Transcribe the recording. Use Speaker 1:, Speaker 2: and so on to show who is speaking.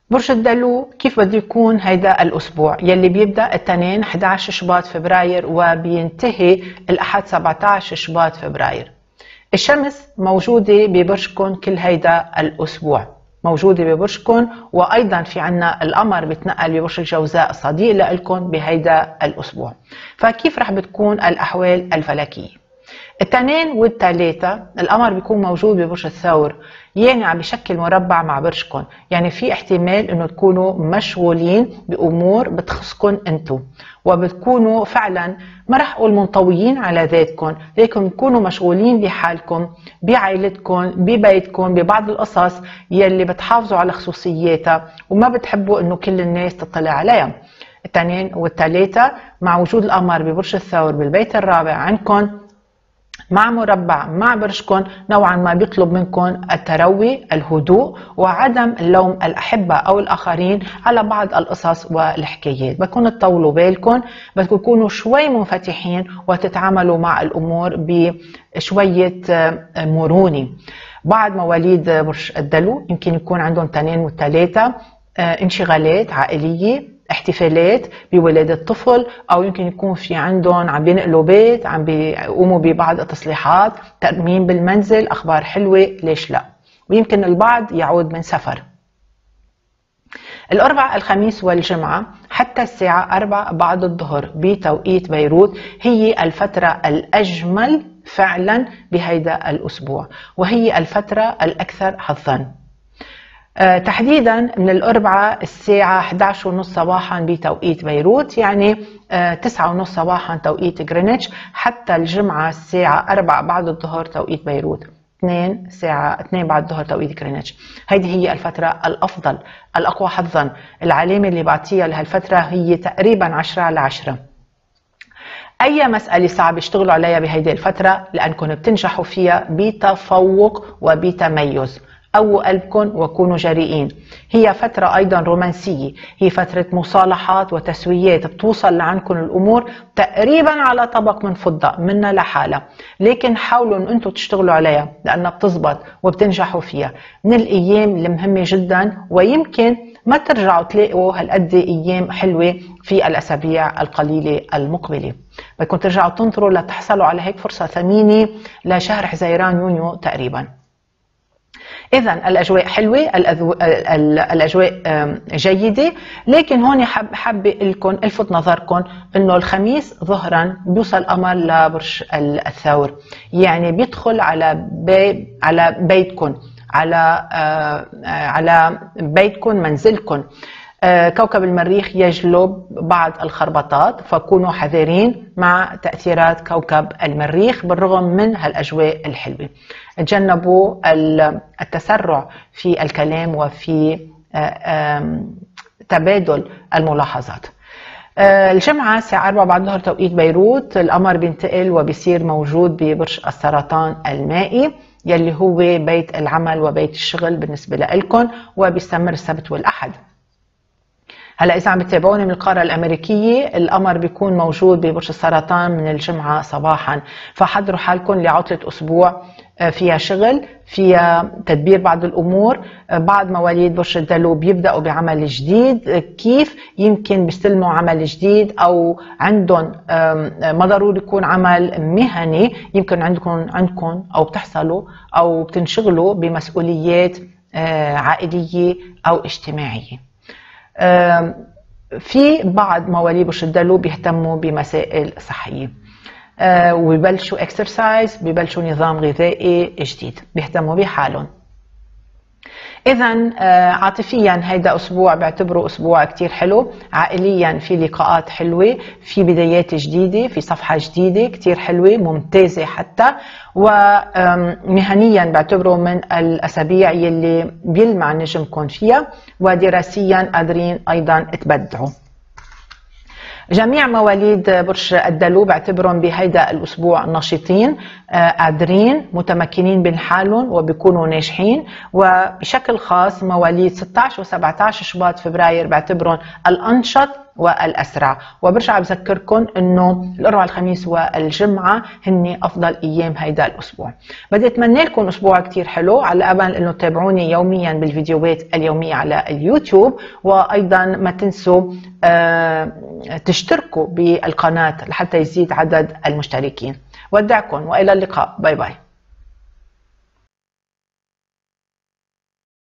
Speaker 1: برج الدلو كيف بده يكون هيدا الأسبوع يلي بيبدأ الاثنين 11 شباط فبراير وبينتهي الأحد 17 شباط فبراير. الشمس موجودة ببرجكم كل هيدا الأسبوع، موجودة ببرجكم، وأيضا في عنا القمر بيتنقل ببرج الجوزاء صديق لإلكم بهيدا الأسبوع. فكيف رح بتكون الأحوال الفلكية؟ الاثنين والثلاثة القمر بيكون موجود ببرج الثور، يعني عم بشكل مربع مع برجكم، يعني في احتمال انه تكونوا مشغولين بامور بتخصكم انتم، وبتكونوا فعلا ما رح اقول منطويين على ذاتكم، لكن بتكونوا مشغولين بحالكم، بعائلتكم، ببيتكم، ببعض القصص يلي بتحافظوا على خصوصياتها وما بتحبوا انه كل الناس تطلع عليها. الاثنين والثلاثة مع وجود القمر ببرج الثور بالبيت الرابع عندكم مع مربع مع برجكم، نوعا ما بيطلب منكم التروي، الهدوء، وعدم اللوم الأحبة أو الآخرين على بعض القصص والحكايات. بدكم تطولوا بالكم، بدكم تكونوا شوي منفتحين وتتعاملوا مع الأمور بشوية مرونة. بعض مواليد برج الدلو يمكن يكون عندهم اثنين والثلاثة انشغالات عائلية، احتفالات بولادة طفل، او يمكن يكون في عندهم عم بينقلوا بيت، عم بيقوموا ببعض التصليحات، ترميم بالمنزل، اخبار حلوة، ليش لا؟ ويمكن البعض يعود من سفر. الأربعاء، الخميس والجمعة حتى الساعة 4 بعد الظهر بتوقيت بيروت هي الفترة الأجمل فعلا بهيدا الأسبوع، وهي الفترة الأكثر حظا. تحديدا من الأربعاء الساعة 11:30 صباحا بتوقيت بيروت، يعني 9:30 صباحا توقيت غرينتش، حتى الجمعة الساعة 4 بعد الظهر توقيت بيروت، 2 بعد الظهر توقيت غرينتش. هيدي هي الفترة الأفضل الأقوى حظا. العلامة اللي بعطيها لهالفترة هي تقريبا 10/10. أي مسألة صعب اشتغلوا عليها بهيدي الفترة لأنكم بتنجحوا فيها بتفوق وبتميز. قووا قلبكم وكونوا جريئين. هي فترة أيضا رومانسية، هي فترة مصالحات وتسويات، بتوصل لعندكم الأمور تقريبا على طبق من فضة منها لحالها، لكن حاولوا أن أنتم تشتغلوا عليها لأنها بتزبط وبتنجحوا فيها. من الأيام المهمة جدا، ويمكن ما ترجعوا تلاقوا هالقد أيام حلوة في الأسابيع القليلة المقبلة. بدكم ترجعوا تنطروا لتحصلوا على هيك فرصة ثمينة لشهر حزيران يونيو تقريبا. إذا الأجواء حلوة، الأجواء جيدة، لكن هون حابة لكم الفت نظركم إنه الخميس ظهرا بيوصل قمر لبرج الثور، يعني بيدخل على بيتكم، على بيتكم، منزلكم. كوكب المريخ يجلب بعض الخربطات، فكونوا حذرين مع تأثيرات كوكب المريخ بالرغم من هالأجواء الحلوة. تجنبوا التسرع في الكلام وفي تبادل الملاحظات. الجمعة الساعة 4 بعد الظهر توقيت بيروت القمر بينتقل وبيصير موجود ببرج السرطان المائي، يلي هو بيت العمل وبيت الشغل بالنسبة لكم، وبيستمر السبت والأحد. هلا إذا عم بتتابعوني من القارة الأمريكية، القمر بيكون موجود ببرج السرطان من الجمعة صباحا، فحضروا حالكم لعطلة أسبوع فيها شغل، فيها تدبير بعض الأمور. بعض مواليد برج الدلو بيبدأوا بعمل جديد، كيف يمكن بيستلموا عمل جديد أو عندهم ما ضروري يكون عمل مهني، يمكن عندكم أو بتحصلوا أو بتنشغلوا بمسؤوليات عائلية أو اجتماعية. في بعض مواليد برج الدلو بيهتموا بمسائل صحية، وبيبلشوا اكسرسايز، بيبلشوا نظام غذائي جديد، بيهتموا بحالهم. إذا عاطفيا هيدا أسبوع بعتبره أسبوع كتير حلو. عائليا في لقاءات حلوة، في بدايات جديدة، في صفحة جديدة كتير حلوة ممتازة حتى. ومهنيا بعتبره من الأسابيع يلي بيلمع نجمكم فيها، ودراسيا قادرين أيضا تبدعوا. جميع مواليد برج الدلو بعتبرهم بهيدا الأسبوع نشيطين، قادرين، متمكنين من حالهم وبيكونوا ناجحين. وبشكل خاص مواليد 16 و17 شباط فبراير بعتبرهم الأنشط والأسرع. وبرجع بذكركم انه الأربعاء الخميس والجمعة هن افضل ايام هيدا الاسبوع. بدي اتمنى لكم اسبوع كتير حلو، على امل انه تتابعوني يوميا بالفيديوهات اليومية على اليوتيوب، وايضا ما تنسوا تشتركوا بالقناة لحتى يزيد عدد المشتركين. ودعكم والى اللقاء، باي باي.